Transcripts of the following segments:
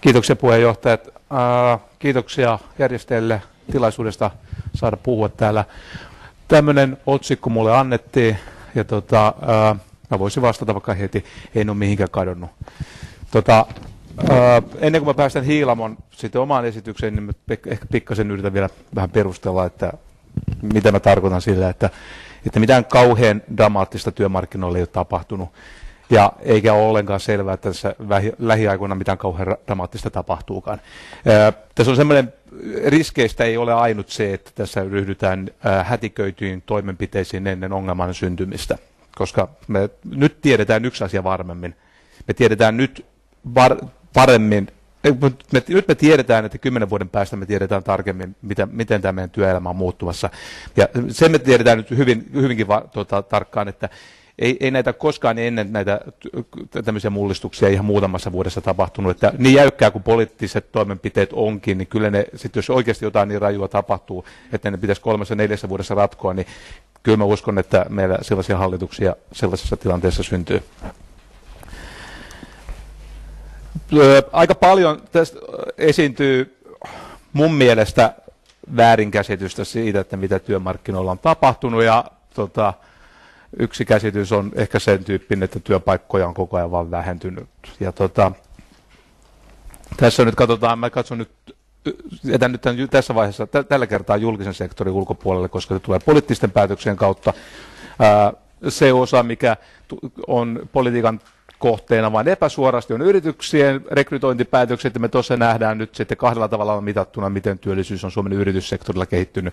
Kiitoksia puheenjohtajat. Kiitoksia järjestäjille tilaisuudesta saada puhua täällä. Tämmöinen otsikko mulle annettiin ja mä voisin vastata vaikka heti, en ole mihinkään kadonnut. Ennen kuin mä päästän Hiilamon sitten omaan esitykseen, niin mä ehkä pikkasen yritän vielä vähän perustella, että mitä mä tarkoitan sillä, että mitään kauhean dramaattista työmarkkinoilla ei ole tapahtunut. Ja eikä ole ollenkaan selvää, että tässä lähiaikoina mitään kauhean dramaattista tapahtuukaan. Tässä on semmoinen riskeistä ei ole ainut se, että tässä ryhdytään hätiköityihin toimenpiteisiin ennen ongelman syntymistä. Koska me nyt tiedetään yksi asia varmemmin. Me tiedetään nyt paremmin. Nyt me tiedetään, että 10 vuoden päästä me tiedetään tarkemmin, miten tämä meidän työelämä on muuttumassa. Ja sen me tiedetään nyt hyvinkin tarkkaan, että ei näitä koskaan ennen näitä tämmöisiä mullistuksia ihan muutamassa vuodessa tapahtunut. Että niin jäykkää kuin poliittiset toimenpiteet onkin, niin kyllä ne, sit jos oikeasti jotain niin rajua tapahtuu, että ne pitäisi 3-4 vuodessa ratkoa, niin kyllä mä uskon, että meillä sellaisia hallituksia sellaisessa tilanteessa syntyy. Aika paljon tästä esiintyy mun mielestä väärinkäsitystä siitä, että mitä työmarkkinoilla on tapahtunut, ja yksi käsitys on ehkä sen tyyppinen, että työpaikkoja on koko ajan vaan vähentynyt. Ja tässä nyt katsotaan, mä katson nyt, jätän nyt tässä vaiheessa tällä kertaa julkisen sektorin ulkopuolelle, koska se tulee poliittisten päätöksien kautta. Se osa, mikä on politiikan kohteena vain epäsuorasti, on yrityksien rekrytointipäätökset, ja me tuossa nähdään nyt sitten kahdella tavalla mitattuna, miten työllisyys on Suomen yrityssektorilla kehittynyt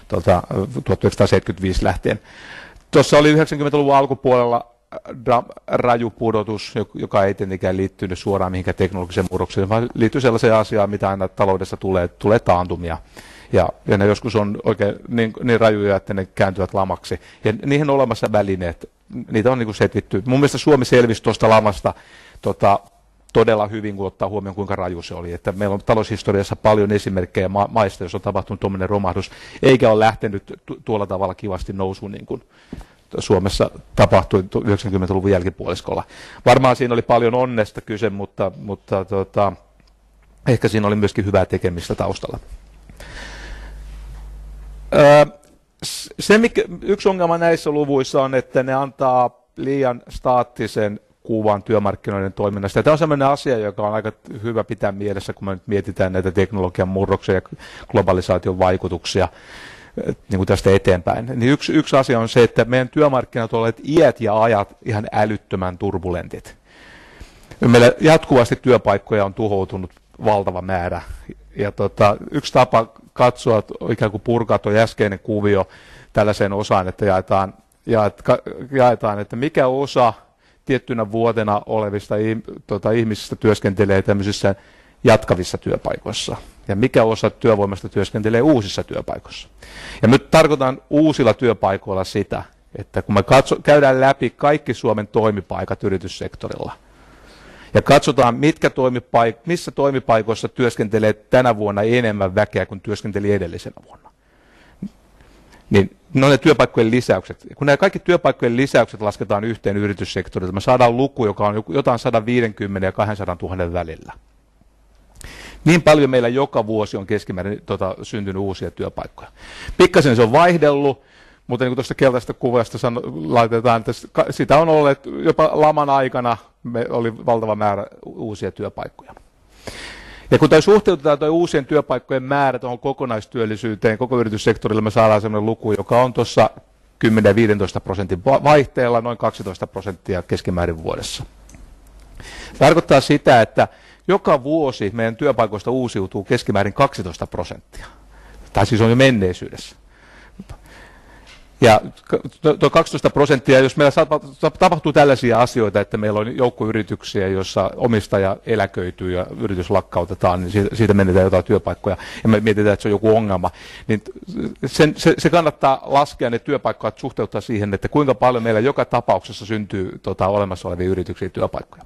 1975 lähtien. Tuossa oli 90-luvun alkupuolella raju pudotus, joka ei tietenkään liittynyt suoraan mihinkään teknologiseen murrokseen, vaan liittyy sellaiseen asiaan, mitä aina taloudessa tulee taantumia. Ja ne joskus on oikein niin rajuja, että ne kääntyvät lamaksi. Ja niihin on olemassa välineet. Niitä on niin setvitty. Mun mielestä Suomi selvisi tuosta lamasta todella hyvin, kun ottaa huomioon, kuinka raju se oli. Että meillä on taloushistoriassa paljon esimerkkejä maista, jos on tapahtunut tuommoinen romahdus, eikä ole lähtenyt tuolla tavalla kivasti nousuun, niin kuin Suomessa tapahtui 90-luvun jälkipuoliskolla. Varmaan siinä oli paljon onnesta kyse, mutta ehkä siinä oli myöskin hyvää tekemistä taustalla. Yksi ongelma näissä luvuissa on, että ne antaa liian staattisen kuvan työmarkkinoiden toiminnasta. Ja tämä on sellainen asia, joka on aika hyvä pitää mielessä, kun me nyt mietitään näitä teknologian murroksia ja globalisaation vaikutuksia niin kuin tästä eteenpäin. Niin yksi asia on se, että meidän työmarkkinat ovat olleet iät ja ajat ihan älyttömän turbulentit. Meillä jatkuvasti työpaikkoja on tuhoutunut valtava määrä. Ja yksi tapa katsoa, ikään kuin purkaa tuo äskeinen kuvio tällaiseen osaan, että jaetaan, että mikä osa tiettynä vuotena olevista ihmisistä työskentelee tämmöisissä jatkavissa työpaikoissa ja mikä osa työvoimasta työskentelee uusissa työpaikoissa. Ja nyt tarkoitan uusilla työpaikoilla sitä, että kun me käydään läpi kaikki Suomen toimipaikat yrityssektorilla ja katsotaan, missä toimipaikoissa työskentelee tänä vuonna enemmän väkeä kuin työskenteli edellisenä vuonna. Niin ne on ne työpaikkojen lisäykset. Kun nämä kaikki työpaikkojen lisäykset lasketaan yhteen yrityssektorilta, me saadaan luku, joka on jotain 150 ja 200 000 välillä. Niin paljon meillä joka vuosi on keskimäärin syntynyt uusia työpaikkoja. Pikkasen se on vaihdellut, mutta niin kuin tuosta keltaisesta kuvasta laitetaan, että sitä on ollut jopa laman aikana, oli valtava määrä uusia työpaikkoja. Ja kun suhteutetaan tuo uusien työpaikkojen määrä tuohon kokonaistyöllisyyteen, koko yrityssektorilla me saadaan sellainen luku, joka on tuossa 10-15% vaihteella, noin 12% keskimäärin vuodessa. Tarkoittaa sitä, että joka vuosi meidän työpaikoista uusiutuu keskimäärin 12%. Tai siis on jo menneisyydessä. Ja tuo 12%, jos meillä tapahtuu tällaisia asioita, että meillä on joukkoyrityksiä, joissa omistaja eläköityy ja yritys lakkautetaan, niin siitä menetään jotain työpaikkoja ja me mietitään, että se on joku ongelma, niin se kannattaa laskea ne työpaikkoja suhteuttaa siihen, että kuinka paljon meillä joka tapauksessa syntyy olemassa olevia yrityksiä työpaikkoja.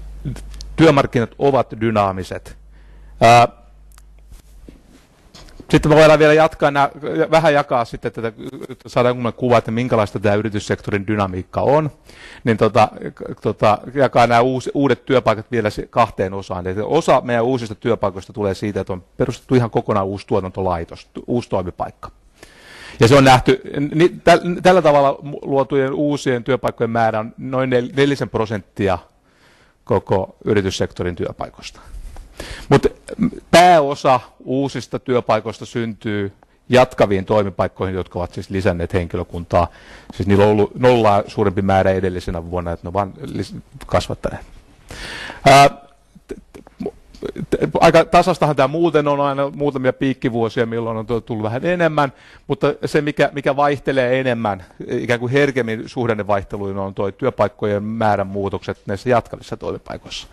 Työmarkkinat ovat dynaamiset. Sitten me voidaan vielä jatkaa vähän jakaa sitten tätä, saadaan kuva, että minkälaista tämä yrityssektorin dynamiikka on, niin jakaa nämä uudet työpaikat vielä kahteen osaan. Eli osa meidän uusista työpaikoista tulee siitä, että on perustettu ihan kokonaan uusi tuotantolaitos, uusi toimipaikka. Ja se on nähty, tällä tavalla luotujen uusien työpaikkojen määrä on noin 4% koko yrityssektorin työpaikoista. Mutta pääosa uusista työpaikoista syntyy jatkaviin toimipaikkoihin, jotka ovat siis lisänneet henkilökuntaa. Siis niillä on ollut nollaa suurempi määrä edellisenä vuonna, että ne on vain kasvattaneet. Aika tasastahan tämä muuten on aina muutamia piikkivuosia, milloin on tullut vähän enemmän, mutta se mikä vaihtelee enemmän, ikään kuin herkemmin suhdannevaihteluihin, on tuo työpaikkojen määrän muutokset näissä jatkavissa toimipaikoissa.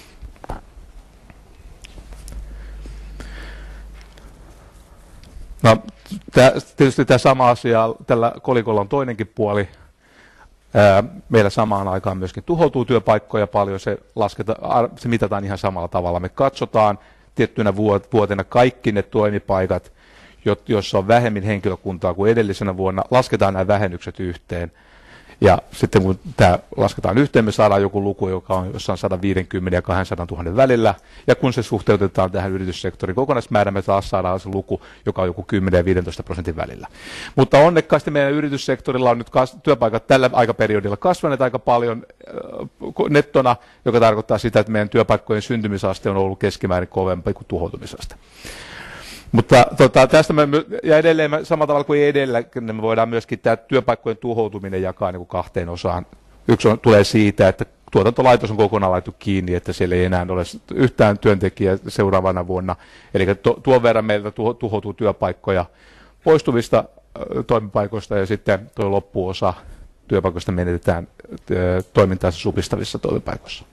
No, tietysti tämä sama asia, tällä kolikolla on toinenkin puoli. Meillä samaan aikaan myöskin tuhoutuu työpaikkoja paljon, se mitataan ihan samalla tavalla. Me katsotaan tiettynä vuotena kaikki ne toimipaikat, joissa on vähemmän henkilökuntaa kuin edellisenä vuonna, lasketaan nämä vähennykset yhteen. Ja sitten kun tämä lasketaan yhteen, me saadaan joku luku, joka on jossain 150 ja 200 000 välillä. Ja kun se suhteutetaan tähän yrityssektorin kokonaismäärään, me taas saadaan se luku, joka on joku 10 ja 15% välillä. Mutta onnekkaasti meidän yrityssektorilla on nyt työpaikat tällä aikaperiodilla kasvaneet aika paljon nettona, joka tarkoittaa sitä, että meidän työpaikkojen syntymisaste on ollut keskimäärin kovempi kuin tuhoutumisaste. Mutta tästä ja edelleen samalla tavalla kuin edellä, niin me voidaan myöskin tämä työpaikkojen tuhoutuminen jakaa niin kuin kahteen osaan. Yksi tulee siitä, että tuotantolaitos on kokonaan laitettu kiinni, että siellä ei enää ole yhtään työntekijää seuraavana vuonna. Eli tuon verran meiltä tuhoutuu työpaikkoja poistuvista toimipaikoista ja sitten tuo loppuosa työpaikoista menetetään toimintaansa supistavissa toimipaikoissa.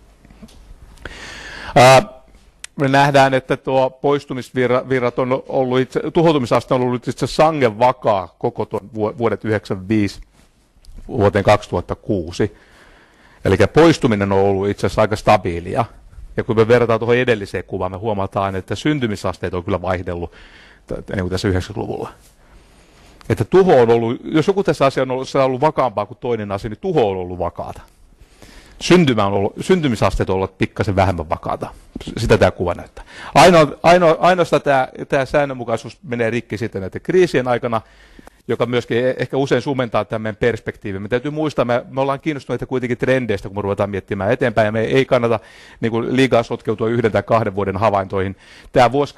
Me nähdään, että tuo poistumisvirrat on ollut, tuhoutumisaste on ollut itse asiassa sangen vakaa koko tuon vuodet 1995 vuoteen 2006. Eli poistuminen on ollut itse asiassa aika stabiilia. Ja kun me verrataan tuohon edelliseen kuvaan, me huomataan, että syntymisasteet on kyllä vaihdellut niin kuin tässä 90-luvulla. Että tuho on ollut, jos joku tässä asia on ollut vakaampaa kuin toinen asia, niin tuho on ollut vakaata. Syntymisasteet on ollut pikkasen vähemmän vakaata. Sitä tämä kuva näyttää. Ainoastaan tämä säännönmukaisuus menee rikki sitten näiden kriisien aikana, joka myöskin ehkä usein sumentaa tämän meidän perspektiivin. Me täytyy muistaa, me ollaan kiinnostuneita kuitenkin trendeistä, kun me ruvetaan miettimään eteenpäin, ja me ei kannata niin kuin liikaa sotkeutua 1 tai 2 vuoden havaintoihin. Tämä vuosi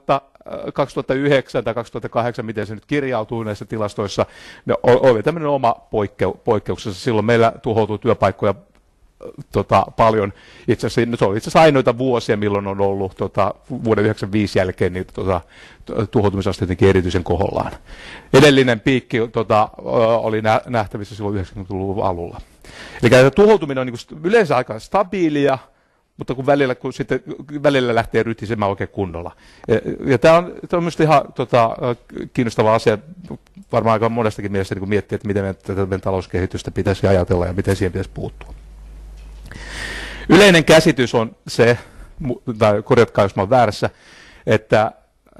2009 tai 2008, miten se nyt kirjautuu näissä tilastoissa, oli tämmöinen oma poikkeuksensa. Silloin meillä tuhoutuu työpaikkoja paljon. Se on itse asiassa ainoita vuosia, milloin on ollut vuoden 1995 jälkeen niin, tuhoutumisaste jotenkin erityisen kohollaan. Edellinen piikki oli nähtävissä silloin 90-luvun alulla. Eli tämä tuhoutuminen on niin yleensä aika stabiilia, mutta kun välillä lähtee rytisemään oikein kunnolla. Ja tämä on myös ihan kiinnostava asia, varmaan aika monestakin mielestä niin miettiä, että miten meidän talouskehitystä pitäisi ajatella ja miten siihen pitäisi puuttua. Yleinen käsitys on se, tai korjatkaa jos mä olen väärässä, että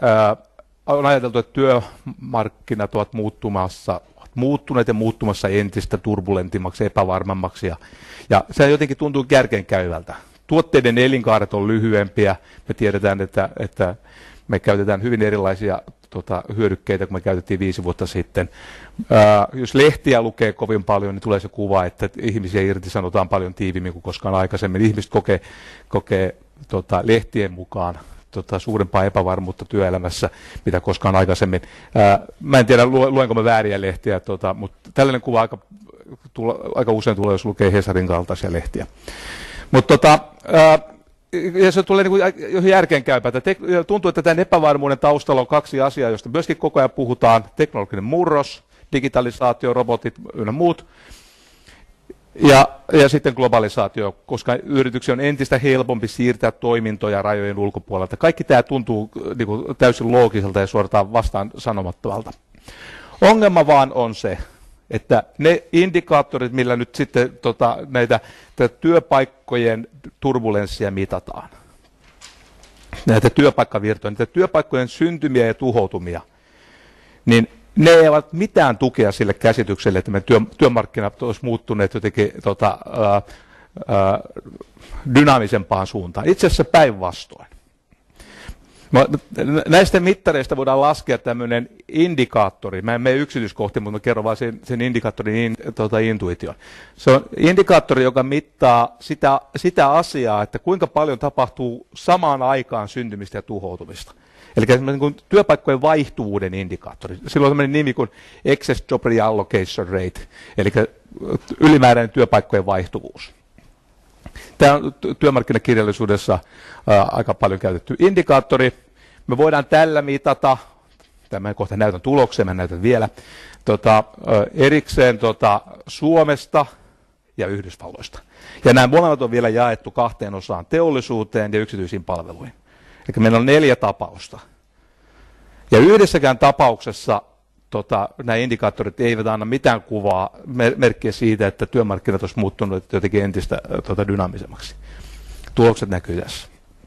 on ajateltu, että työmarkkinat ovat muuttuneet ja muuttumassa entistä turbulentimmaksi, epävarmemmaksi. Ja se jotenkin tuntuu järkeenkäyvältä. Tuotteiden elinkaaret on lyhyempiä. Me tiedetään, että me käytetään hyvin erilaisia hyödykkeitä, kun me käytettiin 5 vuotta sitten. Jos lehtiä lukee kovin paljon, niin tulee se kuva, että ihmisiä irtisanotaan paljon tiiviimmin kuin koskaan aikaisemmin. Ihmiset kokee lehtien mukaan suurempaa epävarmuutta työelämässä, mitä koskaan aikaisemmin. Mä en tiedä, luenko mä vääriä lehtiä, mutta tällainen kuva aika usein tulee, jos lukee Hesarin kaltaisia lehtiä. Mutta ja se tulee niin järkeenkäypää. Tuntuu, että tämän epävarmuuden taustalla on 2 asiaa, joista myöskin koko ajan puhutaan. Teknologinen murros, digitalisaatio, robotit ynnä muut. Ja sitten globalisaatio, koska yrityksiä on entistä helpompi siirtää toimintoja rajojen ulkopuolelta. Kaikki tämä tuntuu niin kuin täysin loogiselta ja suoraan vastaan sanomattomalta. Ongelma vaan on se, että ne indikaattorit, millä nyt sitten näitä työpaikkojen turbulenssia mitataan, näitä työpaikkavirtoja, näitä työpaikkojen syntymiä ja tuhoutumia, niin ne ei ole mitään tukea sille käsitykselle, että meidän työmarkkinat olisi muuttuneet jotenkin dynaamisempaan suuntaan. Itse asiassa päinvastoin. Näistä mittareista voidaan laskea tämmöinen indikaattori. Mä en mene yksityiskohtiin, mutta mä kerron vain sen indikaattorin intuition. Se on indikaattori, joka mittaa sitä asiaa, että kuinka paljon tapahtuu samaan aikaan syntymistä ja tuhoutumista. Eli niin työpaikkojen vaihtuvuuden indikaattori. Sillä on sellainen nimi kuin Excess Job Reallocation Rate, eli ylimääräinen työpaikkojen vaihtuvuus. Tämä on työmarkkinakirjallisuudessa aika paljon käytetty indikaattori. Me voidaan tällä mitata, tämän kohta näytän tuloksen, mä näytän vielä, erikseen Suomesta ja Yhdysvalloista. Ja nämä molemmat on vielä jaettu kahteen osaan, teollisuuteen ja yksityisiin palveluihin. Eli meillä on 4 tapausta. Ja yhdessäkään tapauksessa nämä indikaattorit eivät anna mitään kuvaa, merkkiä siitä, että työmarkkinat olisi muuttunut jotenkin entistä dynaamisemmaksi. Tulokset näkyy tässä.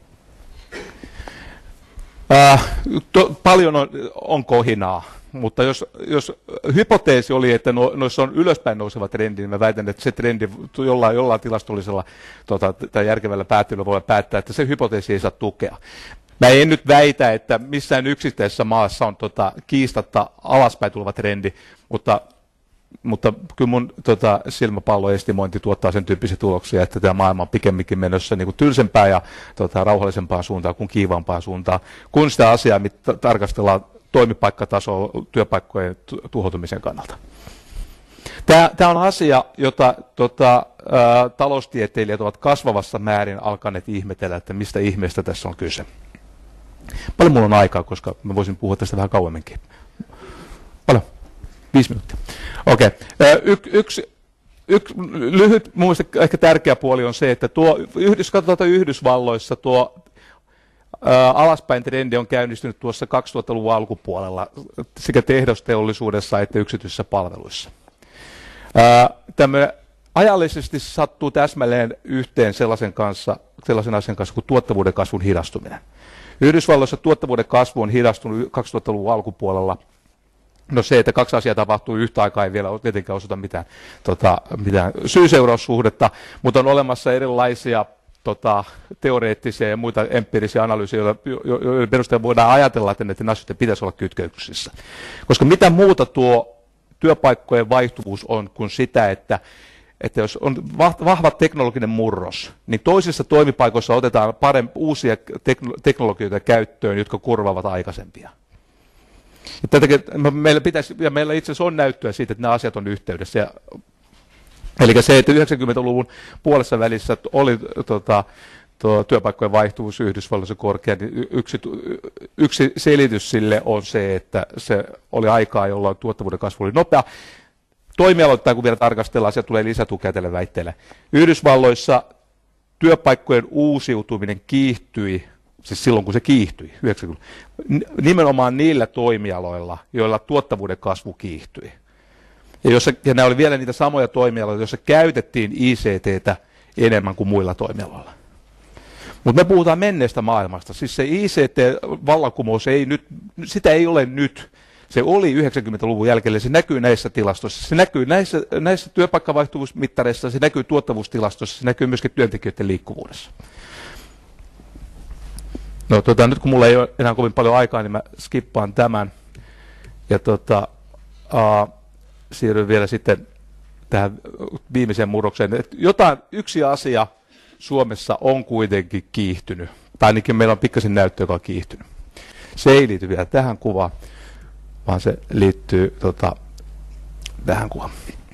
Paljon on kohinaa, mutta jos hypoteesi oli, että noissa on ylöspäin nouseva trendi, niin mä väitän, että se trendi jollain tilastollisella tai järkevällä päättelyllä voi päättää, että se hypoteesi ei saa tukea. Mä en nyt väitä, että missään yksittäisessä maassa on kiistatta alaspäin tuleva trendi, mutta kyllä mun silmäpalloestimointi tuottaa sen tyyppisiä tuloksia, että tämä maailma on pikemminkin menossa niin kuin tylsempään ja rauhallisempaan suuntaan kuin kiivaampaan suuntaan, kun sitä asiaa tarkastellaan toimipaikkatasoa työpaikkojen tuhoutumisen kannalta. Tämä on asia, jota taloustieteilijät ovat kasvavassa määrin alkaneet ihmetellä, että mistä ihmeestä tässä on kyse. Paljon mulla on aikaa, koska mä voisin puhua tästä vähän kauemminkin. Paljon? 5 minuuttia. Okei. Yksi lyhyt, mun mielestä ehkä tärkeä puoli on se, että katsotaan Yhdysvalloissa tuo alaspäin trendi on käynnistynyt tuossa 2000-luvun alkupuolella sekä tehdasteollisuudessa että yksityisissä palveluissa. Tämmöinen ajallisesti sattuu täsmälleen yhteen sellaisen asian kanssa kuin tuottavuuden kasvun hidastuminen. Yhdysvalloissa tuottavuuden kasvu on hidastunut 2000-luvun alkupuolella. No se, että 2 asiaa tapahtuu yhtä aikaa, ei vielä tietenkään osoita mitään syy-seuraussuhdetta, mutta on olemassa erilaisia teoreettisia ja muita empiirisiä analyysejä, joiden perusteella voidaan ajatella, että näiden asioiden pitäisi olla kytköksissä. Koska mitä muuta tuo työpaikkojen vaihtuvuus on kuin sitä, että jos on vahva teknologinen murros, niin toisissa toimipaikoissa otetaan uusia teknologioita käyttöön, jotka korvaavat aikaisempia. Meillä itse asiassa on näyttöä siitä, että nämä asiat on yhteydessä. Eli se, että 90-luvun puolessa välissä oli työpaikkojen vaihtuvuus Yhdysvalloissa korkea, niin yksi selitys sille on se, että se oli aikaa, jolloin tuottavuuden kasvu oli nopea. Toimialoittain, kun vielä tarkastellaan, sieltä tulee lisätukea tälle väitteelle. Yhdysvalloissa työpaikkojen uusiutuminen kiihtyi, siis silloin kun se kiihtyi, 90-luvulla, nimenomaan niillä toimialoilla, joilla tuottavuuden kasvu kiihtyi. Ja nämä oli vielä niitä samoja toimialoja, joissa käytettiin ICTtä enemmän kuin muilla toimialoilla. Mutta me puhutaan menneestä maailmasta. Siis se ICT-vallankumous sitä ei ole nyt. Se oli 90-luvun jälkeen, se näkyy näissä tilastoissa, se näkyy näissä työpaikkavaihtuvuusmittareissa, se näkyy tuottavuustilastoissa, se näkyy myöskin työntekijöiden liikkuvuudessa. No, nyt kun mulla ei ole enää kovin paljon aikaa, niin mä skippaan tämän. Ja siirryn vielä sitten tähän viimeiseen murrokseen. Yksi asia Suomessa on kuitenkin kiihtynyt, tai ainakin meillä on pikkasen näyttö, joka on kiihtynyt. Se ei liity vielä tähän kuvaan, vaan se liittyy tähän kuvaan.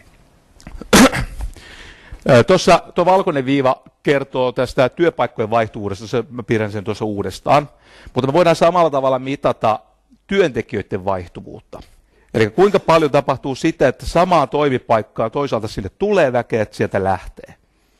Tuossa tuo valkoinen viiva kertoo tästä työpaikkojen vaihtuvuudesta, mä piirrän sen tuossa uudestaan, mutta me voidaan samalla tavalla mitata työntekijöiden vaihtuvuutta. Eli kuinka paljon tapahtuu sitä, että samaan toimipaikkaan toisaalta sinne tulee väkeä, että sieltä lähtee.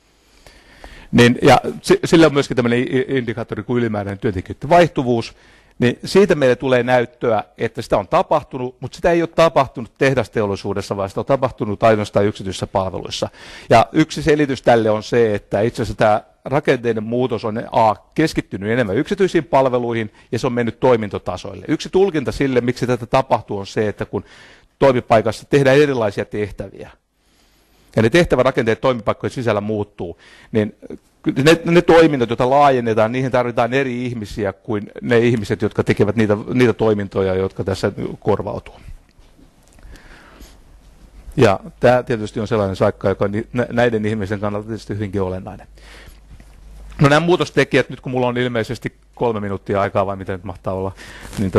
Ja sillä on myöskin tämmöinen indikaattori kuin ylimääräinen työntekijöiden vaihtuvuus. Niin siitä meille tulee näyttöä, että sitä on tapahtunut, mutta sitä ei ole tapahtunut tehdasteollisuudessa, vaan sitä on tapahtunut ainoastaan yksityisissä palveluissa. Ja yksi selitys tälle on se, että itse asiassa tämä rakenteiden muutos on keskittynyt enemmän yksityisiin palveluihin ja se on mennyt toimintotasoille. Yksi tulkinta sille, miksi tätä tapahtuu, on se, että kun toimipaikassa tehdään erilaisia tehtäviä ja ne tehtävärakenteet toimipaikkojen sisällä muuttuu, niin ne toiminnot, joita laajennetaan, niihin tarvitaan eri ihmisiä kuin ne ihmiset, jotka tekevät niitä toimintoja, jotka tässä korvautuu. Ja tämä tietysti on sellainen saikka, joka on näiden ihmisen kannalta tietysti hyvinkin olennainen. No nämä muutostekijät, nyt kun mulla on ilmeisesti 3 minuuttia aikaa, vai mitä nyt mahtaa olla, niin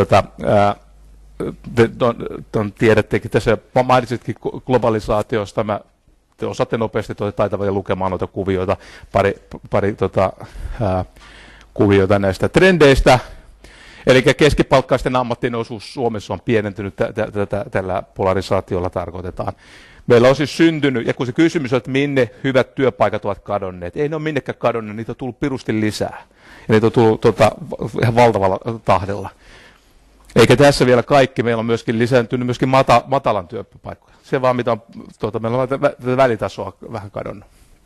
tiedättekin tässä, mainitsitkin globalisaatiosta, te osaatte nopeasti taitavia lukemaan noita kuvioita, pari kuvioita näistä trendeistä. Eli keskipalkkaisten ammattien osuus Suomessa on pienentynyt, tällä polarisaatiolla tarkoitetaan. Meillä on siis syntynyt, ja kun se kysymys on, että minne hyvät työpaikat ovat kadonneet, ei ne ole minnekään kadonneet, niitä on tullut pirusti lisää. Ja niitä on tullut ihan valtavalla tahdella. Eikä tässä vielä kaikki, meillä on myöskin lisääntynyt myöskin matalan työpaikkoja. Se vaan, mitä on, meillä on tätä välitasoa vähän kadonnut.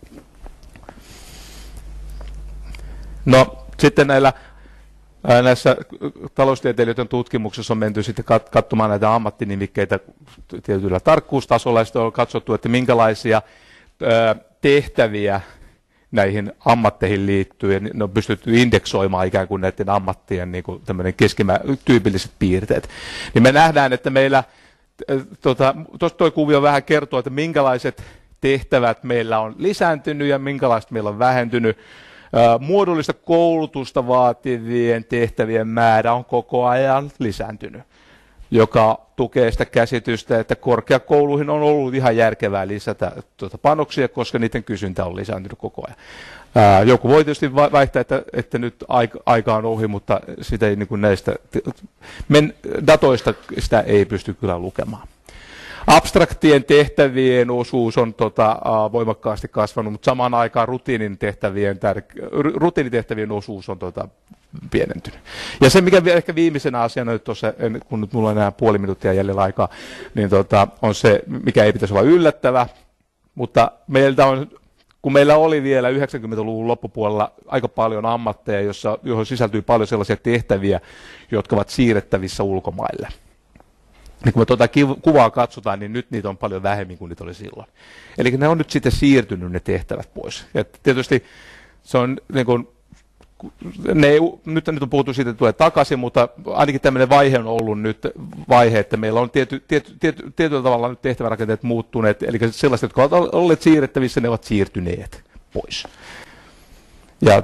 No, sitten näissä taloustieteilijöiden tutkimuksissa on menty sitten katsomaan näitä ammattinimikkeitä tietyllä tarkkuustasolla, ja sitten on katsottu, että minkälaisia tehtäviä näihin ammatteihin liittyy, ja ne on pystytty indeksoimaan ikään kuin näiden ammattien niin kuin tyypilliset piirteet. Niin me nähdään, että meillä, tuossa tuo kuvio vähän kertoo, että minkälaiset tehtävät meillä on lisääntynyt ja minkälaiset meillä on vähentynyt. Muodollista koulutusta vaativien tehtävien määrä on koko ajan lisääntynyt, joka tukee sitä käsitystä, että korkeakouluihin on ollut ihan järkevää lisätä panoksia, koska niiden kysyntä on lisääntynyt koko ajan. Joku voi tietysti väittää, että nyt aika on ohi, mutta sitä ei, niin kuin näistä datoista sitä ei pysty kyllä lukemaan. Abstraktien tehtävien osuus on voimakkaasti kasvanut, mutta samaan aikaan rutiinitehtävien osuus on pienentynyt. Ja se, mikä ehkä viimeisenä asiana nyt tuossa, kun nyt mulla on enää puoli minuuttia jäljellä aikaa, niin on se, mikä ei pitäisi olla yllättävä, mutta kun meillä oli vielä 90-luvun loppupuolella aika paljon ammatteja, joihin sisältyy paljon sellaisia tehtäviä, jotka ovat siirrettävissä ulkomaille. Niin kun me tuota kuvaa katsotaan, niin nyt niitä on paljon vähemmän kuin niitä oli silloin. Eli ne on nyt sitten siirtynyt ne tehtävät pois. Ja tietysti se on niin kuin, nyt on puhuttu siitä, että tulee takaisin, mutta ainakin tämmöinen vaihe on ollut nyt vaihe, että meillä on tietyllä tavalla nyt tehtävärakenteet muuttuneet, eli sellaiset, jotka ovat olleet siirrettävissä, ne ovat siirtyneet pois. Ja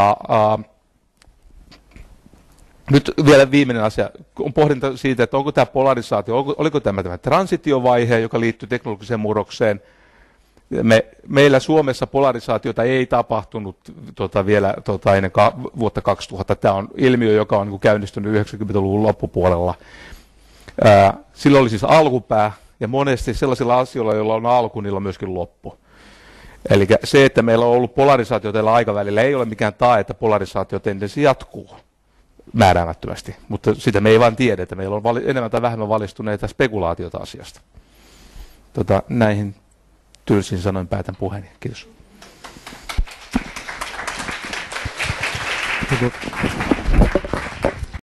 nyt vielä viimeinen asia, on pohdinta siitä, että onko tämä polarisaatio, oliko tämä transitiovaihe, joka liittyy teknologiseen murrokseen. Meillä Suomessa polarisaatiota ei tapahtunut vielä ennen vuotta 2000. Tämä on ilmiö, joka on käynnistynyt 90-luvun loppupuolella. Sillä oli siis alkupää, ja monesti sellaisilla asioilla, joilla on alku, niillä on myöskin loppu. Eli se, että meillä on ollut polarisaatio tällä aikavälillä, ei ole mikään tae, että polarisaatiotendenssi jatkuu määräämättömästi, mutta sitä me ei vaan tiedä, että meillä on enemmän tai vähemmän valistuneita spekulaatiota asiasta. Näihin tylsin sanoin päätän puheeni. Kiitos.